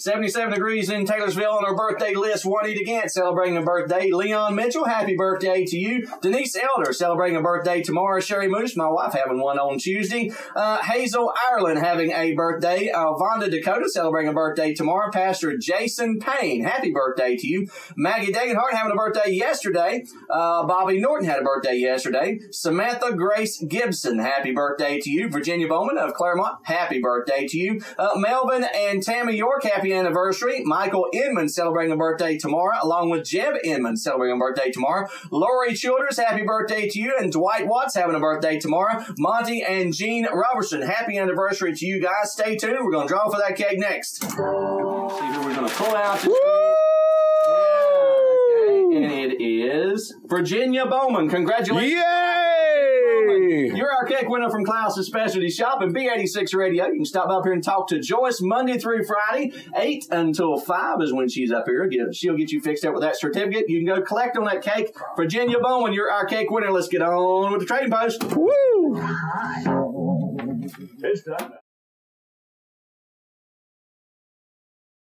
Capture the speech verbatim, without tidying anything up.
seventy-seven degrees in Taylorsville on our birthday list. Juanita Gant celebrating a birthday. Leon Mitchell, happy birthday to you. Denise Elder celebrating a birthday tomorrow. Sherry Moose, my wife, having one on Tuesday. Uh, Hazel Ireland having a birthday. Uh, Vonda Dakota celebrating a birthday tomorrow. Pastor Jason Payne, happy birthday to you. Maggie Degenhart having a birthday yesterday. Uh, Bobby Norton had a birthday yesterday. Samantha Grace Gibson, happy birthday to you. Virginia Bowman of Claremont, happy birthday to you. Uh, Melvin and Tammy York, happy anniversary. Michael Inman celebrating a birthday tomorrow, along with Jeb Inman celebrating a birthday tomorrow. Lori Childers, happy birthday to you. And Dwight Watts having a birthday tomorrow. Monty and Jean Robertson, happy anniversary to you guys. Stay tuned. We're going to draw for that cake next. See who we're going to pull out this week. And it is Virginia Bowman. Congratulations. Yay! You're our cake winner from Klaus's Specialty Shop and B eighty-six Radio. You can stop up here and talk to Joyce Monday through Friday. eight until five is when she's up here. She'll get you fixed up with that certificate. You can go collect on that cake. Virginia Bowman, you're our cake winner. Let's get on with the trading post. Woo! It's done.